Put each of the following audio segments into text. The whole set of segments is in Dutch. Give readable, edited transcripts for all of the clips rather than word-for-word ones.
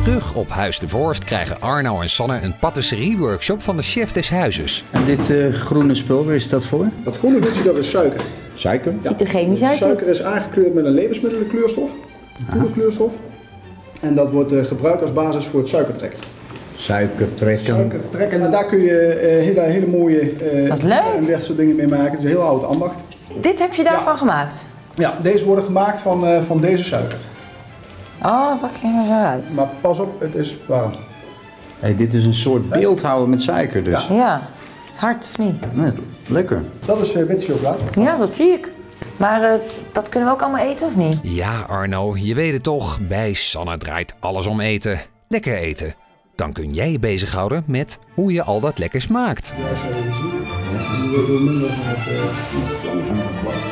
Terug op Huis de Voorst krijgen Arno en Sanne een patisserie-workshop van de chef des huizes. En dit groene spul, waar is dat voor? Dat groene doet dat is suiker. Suiker? Ja. Ziet er chemisch uit. Suiker is aangekleurd met een levensmiddelenkleurstof, poederkleurstof. En dat wordt gebruikt als basis voor het suikertrekken. Suikertrekken. En daar kun je hele mooie Wat leuk. en dat soort dingen mee maken. Het is een heel oud ambacht. Dit heb je daarvan gemaakt? Ja, deze worden gemaakt van deze suiker. Oh, pak je er zo uit. Maar pas op, het is warm. Hey, dit is een soort beeldhouwer met suiker dus. Ja, hard of niet? Nee, lekker. Dat is witte chocolade. Ja, dat zie ik. Maar dat kunnen we ook allemaal eten of niet? Ja, Arno, je weet het toch. Bij Sanne draait alles om eten. Lekker eten. Dan kun jij je bezighouden met hoe je al dat lekkers maakt. Juist even zien. En die door middel van het vlammetje afgepakt.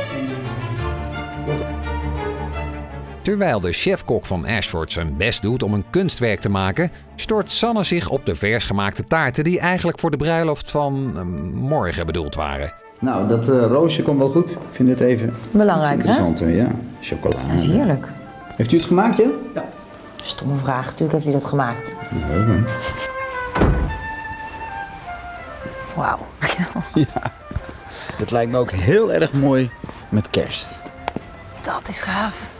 Terwijl de chefkok van Ashford zijn best doet om een kunstwerk te maken, stort Sanne zich op de vers gemaakte taarten die eigenlijk voor de bruiloft van morgen bedoeld waren. Nou, dat roosje komt wel goed. Ik vind het even Belangrijk, interessanter, ja. Chocolade. Dat is heerlijk. Heeft u het gemaakt, ja? Ja. Stomme vraag, natuurlijk heeft hij dat gemaakt. Wauw. Het lijkt me ook heel erg mooi met kerst. Dat is gaaf.